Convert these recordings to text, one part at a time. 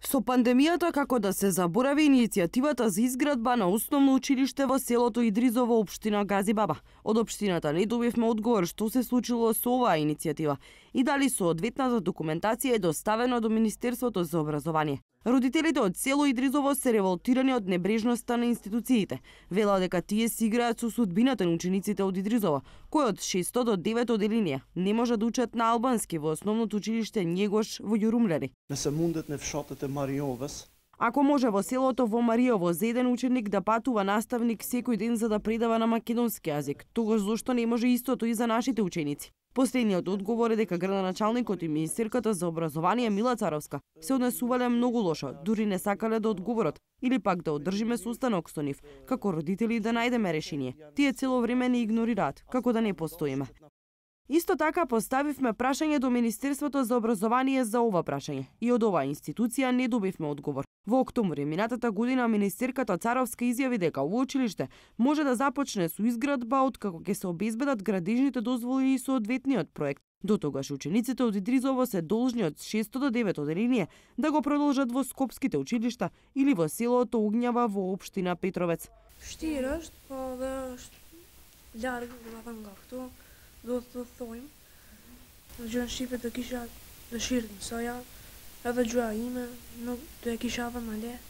Со пандемијата како да се заборави иницијативата за изградба на основно училиште во селото Идризово, општина Газибаба. Од општината не добивме одговор што се случило со оваа иницијатива и дали соодветната документација е доставена до Министерството за образование. Родителите од село Идризово се револтирани од небрежноста на институциите. Велат дека тие си играат со судбината на учениците од Идризово, кои од 6 до 9 оделинија не може да учат на албански во основното училиште Njegош во Ѓурумлери. Не се мундат не фшатот Мариовес. Ако може во селото во Мариово за еден ученик да патува наставник секој ден за да предава на македонски јазик, тогаш зошто не може истото и за нашите ученици? Последниот одговор е дека градоначалникот и министерката за образование Мила Царовска се однесувале многу лошо, дури не сакале да одговорат или пак да одржиме состанок со нив, како родители да најдеме решение. Тие цело време не игнорираат, како да не постоиме. Исто така поставивме прашање до Министерството за образование за ова прашање и од оваа институција не добивме одговор. Во октомври минатата година министерката Царовска изјави дека ово училиште може да започне со изградба откако ќе се обезбедат градежните дозволи и соодветниот проект. До тогаш учениците од Идризово се должни од 6 до 9 оделинија да го продолжат во скопските училишта или во селото Огњава во општина Петровец. Vështirë është, po dhe është larg, domethënë nga këtu, do të thojmë. Në gjuhën shqipe do kisha dëshirë të mësoja, edhe gjuha ime nuk do e kisha edhe më lehtë.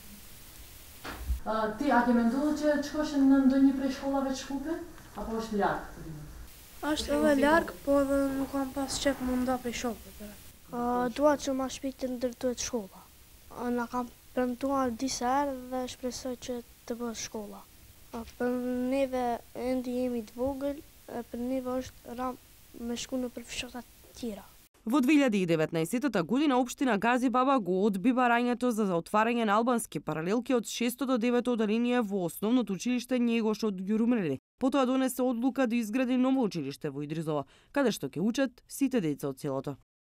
Ti a ke menduar që të shkosh në ndonjë prej shkollave të Shkupit apo është larg? Është edhe larg, po edhe nuk kam pas qef më nda prej shokëve. Dua që ma shpejt të ndërtohet shkolla. Na kam premtuar disa herë dhe shpresoj që të bëhet shkolla. Për neve endi jemi të vogël, për neve është ram me shku në për fshatat tjera. Во 2019 година општина Газибаба го одби барањето за отварање на албански паралелки од 6 до 9 оделинија во основното училиште Njegош од Ѓурумлери. Потоа донесе одлука да изгради ново училиште во Идризово, каде што ќе учат сите деца од селото.